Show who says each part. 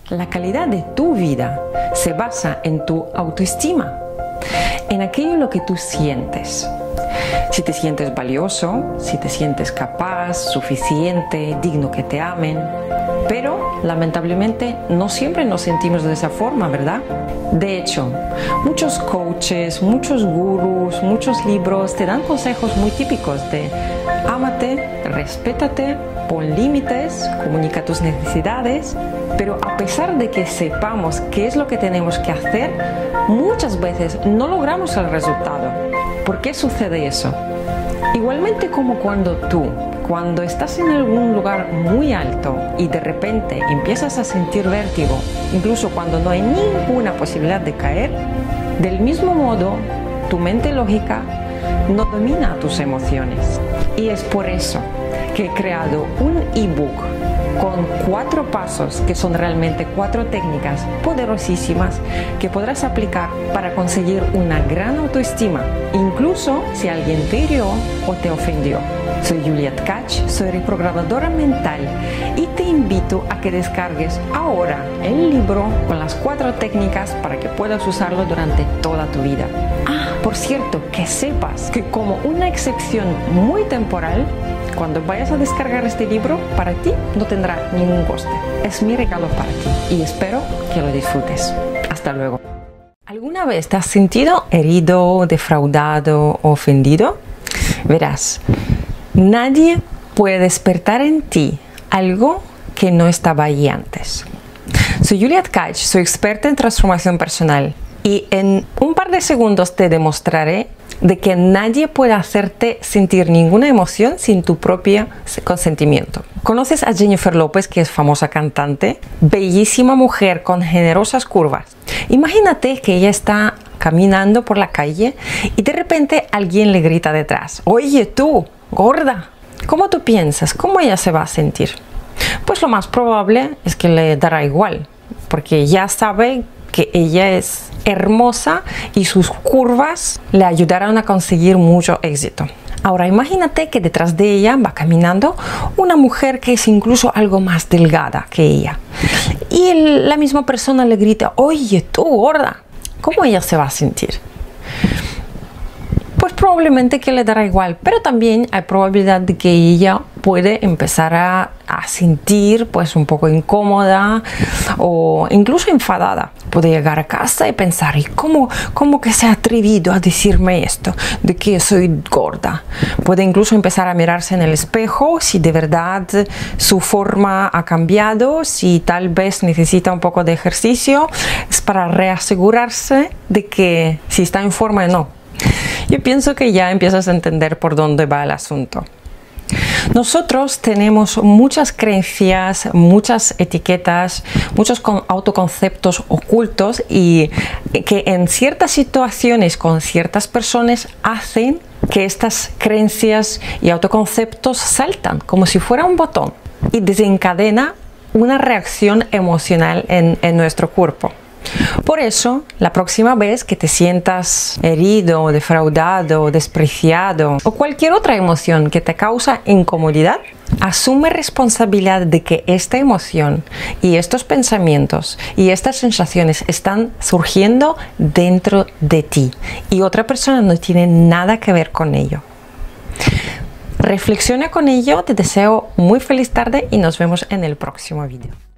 Speaker 1: La calidad de tu vida se basa en tu autoestima, en aquello en lo que tú sientes. Si te sientes valioso, si te sientes capaz, suficiente, digno que te amen. Pero, lamentablemente, no siempre nos sentimos de esa forma, ¿verdad? De hecho, muchos coaches, muchos gurús, muchos libros te dan consejos muy típicos de ámate, respétate, pon límites, comunica tus necesidades. Pero a pesar de que sepamos qué es lo que tenemos que hacer, muchas veces no logramos el resultado. ¿Por qué sucede eso? Igualmente como cuando estás en algún lugar muy alto y de repente empiezas a sentir vértigo, incluso cuando no hay ninguna posibilidad de caer, del mismo modo, tu mente lógica no domina tus emociones. Y es por eso que he creado un ebook con 4 pasos que son realmente 4 técnicas poderosísimas que podrás aplicar para conseguir una gran autoestima, incluso si alguien te hirió o te ofendió. Soy Julia Tkach, soy reprogramadora mental y te invito a que descargues ahora el libro con las 4 técnicas para que puedas usarlo durante toda tu vida. Por cierto, que sepas que como una excepción muy temporal, cuando vayas a descargar este libro, para ti no tendrá ningún coste. Es mi regalo para ti y espero que lo disfrutes. Hasta luego. ¿Alguna vez te has sentido herido, defraudado o ofendido? Verás, nadie puede despertar en ti algo que no estaba ahí antes. Soy Julia Tkach, soy experta en transformación personal y en un par de segundos te demostraré de que nadie puede hacerte sentir ninguna emoción sin tu propio consentimiento. ¿Conoces a Jennifer López, que es famosa cantante? Bellísima mujer con generosas curvas. Imagínate que ella está caminando por la calle y de repente alguien le grita detrás: «Oye tú, gorda». ¿Cómo tú piensas? ¿Cómo ella se va a sentir? Pues lo más probable es que le dará igual, porque ya sabe que ella es hermosa y sus curvas le ayudarán a conseguir mucho éxito. Ahora imagínate que detrás de ella va caminando una mujer que es incluso algo más delgada que ella y la misma persona le grita: «Oye tú, gorda». ¿Cómo ella se va a sentir? Pues probablemente que le dará igual, pero también hay probabilidad de que ella puede empezar a sentir pues un poco incómoda o incluso enfadada. Puede llegar a casa y pensar: ¿y cómo que se ha atrevido a decirme esto de que soy gorda? Puede incluso empezar a mirarse en el espejo si de verdad su forma ha cambiado, si tal vez necesita un poco de ejercicio, es para reasegurarse de que si está en forma o no. Yo pienso que ya empiezas a entender por dónde va el asunto. Nosotros tenemos muchas creencias, muchas etiquetas, muchos autoconceptos ocultos y que en ciertas situaciones con ciertas personas hacen que estas creencias y autoconceptos saltan como si fuera un botón y desencadena una reacción emocional en nuestro cuerpo. Por eso, la próxima vez que te sientas herido, defraudado, despreciado o cualquier otra emoción que te causa incomodidad, asume responsabilidad de que esta emoción y estos pensamientos y estas sensaciones están surgiendo dentro de ti y otra persona no tiene nada que ver con ello. Reflexiona con ello, te deseo muy feliz tarde y nos vemos en el próximo vídeo.